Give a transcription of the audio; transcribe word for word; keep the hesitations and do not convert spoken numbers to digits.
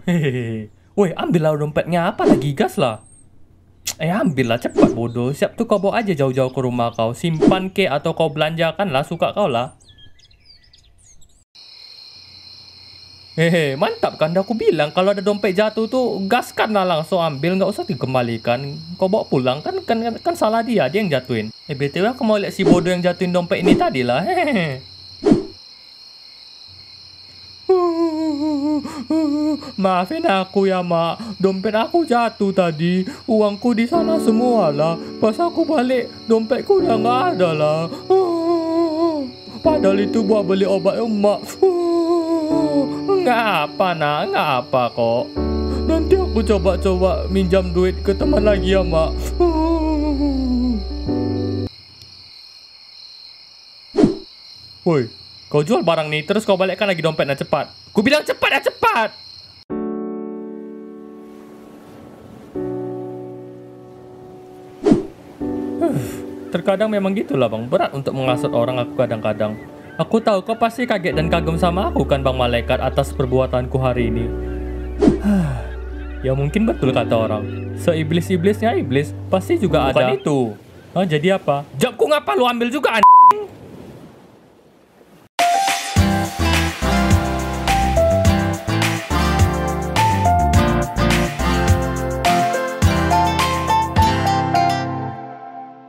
Hehehe. Woi, ambillah dompetnya, apa lagi, gas lah. Eh, ambillah cepat bodoh. Siap tuh kau bawa aja jauh-jauh ke rumah kau. Simpan ke atau kau belanjakan lah, suka kau lah. Hehe, mantap kan? Dah aku bilang kalau ada dompet jatuh tuh gaskan lah, langsung ambil, nggak usah dikembalikan. Kau bawa pulang kan kan kan, kan salah dia, dia yang jatuhin. Eh, B T W aku mau lihat si bodoh yang jatuhin dompet ini tadi lah. Hehehe. Maafin aku ya, Mak. Dompet aku jatuh tadi. Uangku di sana semua lah. Pas aku balik, dompetku udah nggak ada lah. Padahal itu buat beli obat emak. Nggak apa, nak. Nggak apa kok. Nanti aku coba-coba minjam duit ke teman lagi ya, Mak. Woi, kau jual barang nih, terus kau balikkan lagi dompetnya cepat. Ku bilang cepat ya, cepat. Terkadang memang gitulah bang, berat untuk menghasut orang aku kadang-kadang. Aku tahu kau pasti kaget dan kagum sama aku kan bang malaikat atas perbuatanku hari ini. Ya mungkin betul kata orang, seiblis-iblisnya iblis pasti juga ada. Bukan itu. Ah, jadi apa? Jawabku ngapa lu ambil juga an